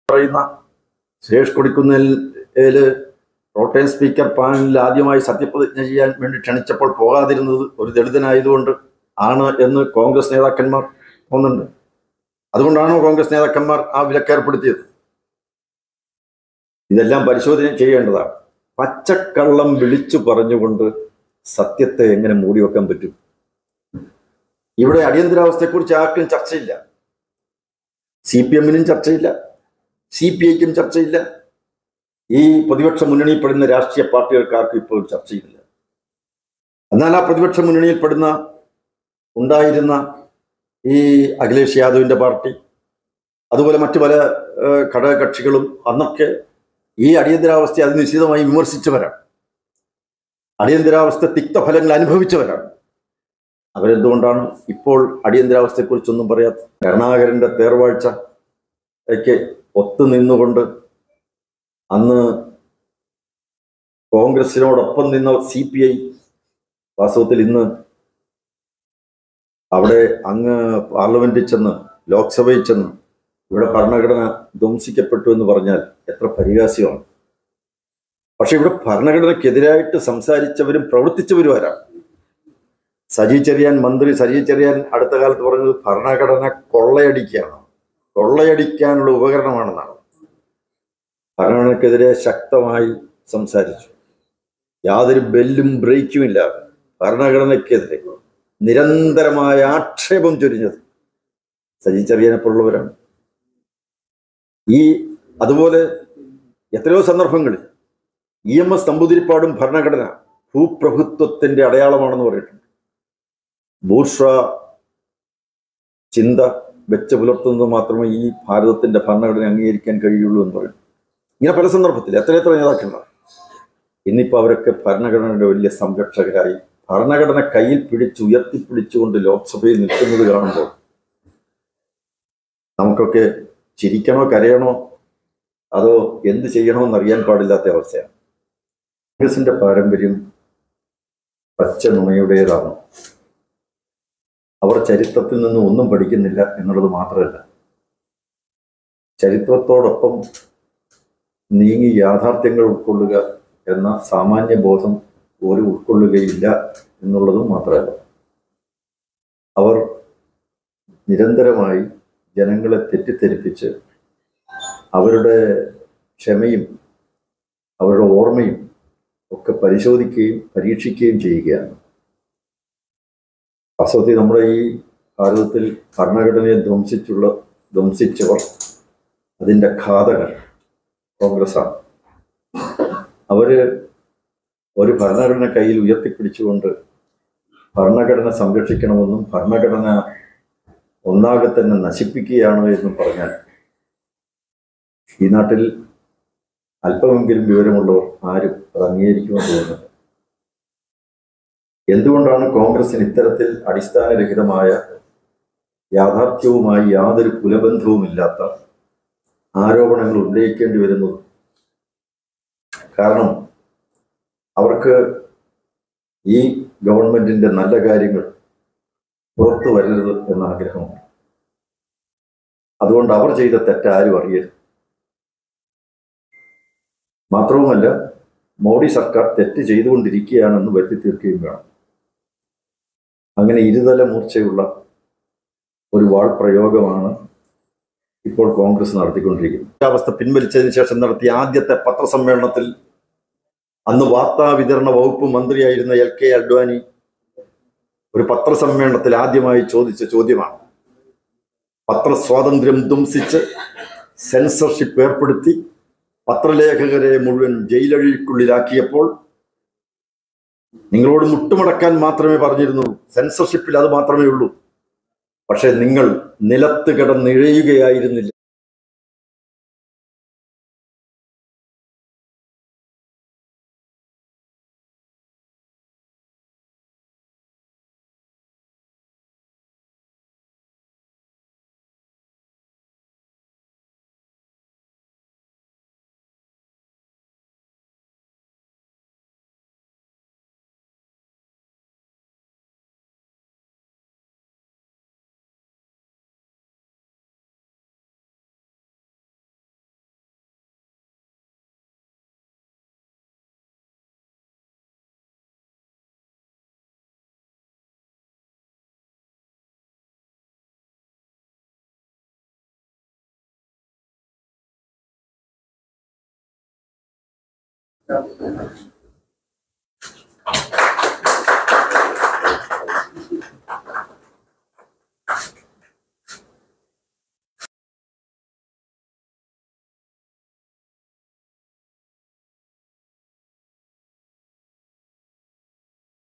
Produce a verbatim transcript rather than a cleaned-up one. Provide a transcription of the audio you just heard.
പറയുന്ന Suresh Kodikunnil pro tem speaker പാനലിൽ ആദ്യമായി സത്യപ്രതിജ്ഞ ചെയ്യാൻ വേണ്ടി ക്ഷണിച്ചപ്പോൾ പോകാതിരുന്നത് ഒരു ദളിതനായതുകൊണ്ട് ആണ് എന്ന് കോൺഗ്രസ് നേതാക്കന്മാർ തോന്നുന്നുണ്ട്. അതുകൊണ്ടാണോ കോൺഗ്രസ് നേതാക്കന്മാർ ആ വിലക്കേർപ്പെടുത്തിയത്? ഇതെല്ലാം പരിശോധന ചെയ്യേണ്ടതാണ്. പച്ചക്കള്ളം വിളിച്ചു പറഞ്ഞുകൊണ്ട് സത്യത്തെ എങ്ങനെ മൂടിവെക്കാൻ പറ്റും? ഇവിടെ അടിയന്തരാവസ്ഥയെക്കുറിച്ച് ആർക്കും ചർച്ചയില്ല. സി പി എമ്മിനും ചർച്ചയില്ല, സി പി ഐക്കും ചർച്ചയില്ല, ഈ പ്രതിപക്ഷ മുന്നണിയിൽപ്പെടുന്ന രാഷ്ട്രീയ പാർട്ടികൾക്കാർക്കും ഇപ്പോൾ ചർച്ചയില്ല. എന്നാൽ ആ പ്രതിപക്ഷ മുന്നണിയിൽപ്പെടുന്ന ഉണ്ടായിരുന്ന ഈ അഖിലേഷ് യാദവിൻ്റെ പാർട്ടി, അതുപോലെ മറ്റു പല ഘടകകക്ഷികളും അന്നൊക്കെ ഈ അടിയന്തരാവസ്ഥയെ അതിനിശ്ചിതമായി വിമർശിച്ചവരാണ്. അടിയന്തരാവസ്ഥ തിക്തഫലങ്ങൾ അനുഭവിച്ചവരാണ്. അവരെന്തുകൊണ്ടാണ് ഇപ്പോൾ അടിയന്തരാവസ്ഥയെക്കുറിച്ചൊന്നും പറയാത്ത? കരുണാകരൻ്റെ തേർവാഴ്ചയ്ക്ക് ഒത്തുനിന്നുകൊണ്ട് അന്ന് കോൺഗ്രസിനോടൊപ്പം നിന്ന സി പി ഐ വാസ്തവത്തിൽ ഇന്ന് അവിടെ അങ്ങ് പാർലമെന്റിൽ ചെന്ന്, ലോക്സഭയിൽ ചെന്ന് ഇവിടെ ഭരണഘടന ധ്വംസിക്കപ്പെട്ടു എന്ന് പറഞ്ഞാൽ എത്ര പരിഹാസ്യമാണ്. പക്ഷെ ഇവിടെ ഭരണഘടനയ്ക്കെതിരായിട്ട് സംസാരിച്ചവരും പ്രവർത്തിച്ചവരും ആരാണ്? സജി ചെറിയാൻ, മന്ത്രി സജി ചെറിയാൻ അടുത്ത കാലത്ത് പറഞ്ഞത് ഭരണഘടന കൊള്ളയടിക്കുകയാണ്, കൊള്ളയടിക്കാനുള്ള ഉപകരണമാണെന്നാണ്. ഭരണഘടനയ്ക്കെതിരെ ശക്തമായി സംസാരിച്ചു. യാതൊരു ബെല്ലും ബ്രേക്കും ഇല്ലാതെ ഭരണഘടനയ്ക്കെതിരെ നിരന്തരമായ ആക്ഷേപം ചൊരിഞ്ഞത് സജി ചെറിയാനെ പോലുള്ളവരാണ്. ഈ അതുപോലെ എത്രയോ സന്ദർഭങ്ങളിൽ ഇ എം എസ് നമ്പൂതിരിപ്പാടും ഭരണഘടന ഭൂപ്രഭുത്വത്തിന്റെ അടയാളമാണെന്ന് പറഞ്ഞിട്ടുണ്ട്. ബൂർഷ്വാ ചിന്ത വെച്ച് പുലർത്തുന്നത് മാത്രമേ ഈ ഭാരതത്തിന്റെ ഭരണഘടന അംഗീകരിക്കാൻ കഴിയുള്ളൂ എന്ന് പറയും. ഇങ്ങനെ പല സന്ദർഭത്തിൽ എത്രയെത്ര നേതാക്കന്മാർ ഇന്നിപ്പോൾ അവരൊക്കെ ഭരണഘടനയുടെ വലിയ സംരക്ഷകരായി ഭരണഘടന കയ്യിൽ പിടിച്ച് ഉയർത്തിപ്പിടിച്ചുകൊണ്ട് ലോക്സഭയിൽ നിൽക്കുന്നത് കാണുമ്പോൾ നമുക്കൊക്കെ ചിരിക്കണോ കരയണോ അതോ എന്ത് ചെയ്യണോ എന്നറിയാൻ പാടില്ലാത്ത അവസ്ഥയാണ്. കോൺഗ്രസിന്റെ പാരമ്പര്യം പച്ച നുണയുടേതാണ്. അവർ ചരിത്രത്തിൽ നിന്ന് ഒന്നും പഠിക്കുന്നില്ല എന്നുള്ളത് മാത്രമല്ല, ചരിത്രത്തോടൊപ്പം നീങ്ങി യാഥാർത്ഥ്യങ്ങൾ ഉൾക്കൊള്ളുക എന്ന സാമാന്യ ബോധം ഒരു ഉൾക്കൊള്ളുകയില്ല എന്നുള്ളതും മാത്രമല്ല, അവർ നിരന്തരമായി ജനങ്ങളെ തെറ്റിദ്ധരിപ്പിച്ച് അവരുടെ ക്ഷമയും അവരുടെ ഓർമ്മയും ഒക്കെ പരിശോധിക്കുകയും പരീക്ഷിക്കുകയും ചെയ്യുകയാണ്. വാസ്തവത്തിൽ നമ്മുടെ ഈ ഭാരതത്തിൽ ഭരണഘടനയെ ധ്വംസിച്ചുള്ള ധ്വംസിച്ചവർ, അതിൻ്റെ ഘാതകർ കോൺഗ്രസ്സാണ്. അവര് ഒരു ഭരണഘടന കയ്യിൽ ഉയർത്തിപ്പിടിച്ചുകൊണ്ട് ഭരണഘടന സംരക്ഷിക്കണമെന്നും ഭരണഘടന ഒന്നാകെ തന്നെ നശിപ്പിക്കുകയാണ് എന്നും പറഞ്ഞാൽ ഈ നാട്ടിൽ അല്പമെങ്കിലും വിവരമുള്ളവർ ആരും അത് അംഗീകരിക്കുമെന്ന് തോന്നുന്നില്ല. എന്തുകൊണ്ടാണ് കോൺഗ്രസിന് ഇത്തരത്തിൽ അടിസ്ഥാനരഹിതമായ, യാഥാർത്ഥ്യവുമായി യാതൊരു കുലബന്ധവുമില്ലാത്ത ആരോപണങ്ങൾ ഉന്നയിക്കേണ്ടി വരുന്നത്? കാരണം അവർക്ക് ഈ ഗവൺമെന്റിന്റെ നല്ല കാര്യങ്ങൾ പുറത്തു വരരുത് എന്ന ആഗ്രഹമുണ്ട്. അതുകൊണ്ട് അവർ ചെയ്ത തെറ്റാരും അറിയരുത്. മാത്രവുമല്ല, മോഡി സർക്കാർ തെറ്റ് ചെയ്തുകൊണ്ടിരിക്കുകയാണെന്ന് വരുത്തി തീർക്കുകയും വേണം. അങ്ങനെ ഇരുതല മൂർച്ചയുള്ള ഒരു വാൾ പ്രയോഗമാണ് ഇപ്പോൾ കോൺഗ്രസ് നടത്തിക്കൊണ്ടിരിക്കുന്നത്. അവസ്ഥ പിൻവലിച്ചതിന് ശേഷം നടത്തിയ ആദ്യത്തെ പത്രസമ്മേളനത്തിൽ അന്ന് വാർത്താ വിതരണ വകുപ്പ് മന്ത്രിയായിരുന്ന എൽ കെ അഡ്വാനി ഒരു പത്രസമ്മേളനത്തിൽ ആദ്യമായി ചോദിച്ച ചോദ്യമാണ്, പത്രസ്വാതന്ത്ര്യം ധ്വംസിച്ച് സെൻസർഷിപ്പ് ഏർപ്പെടുത്തി പത്രലേഖകരെ മുഴുവൻ ജയിലഴിക്കുള്ളിലാക്കിയപ്പോൾ നിങ്ങളോട് മുട്ടുമടക്കാൻ മാത്രമേ പറഞ്ഞിരുന്നുള്ളൂ, സെൻസർഷിപ്പിൽ അത് മാത്രമേ ഉള്ളൂ. പക്ഷെ നിങ്ങൾ നിലത്ത് കിടന്നിഴയുകയായിരുന്നില്ല.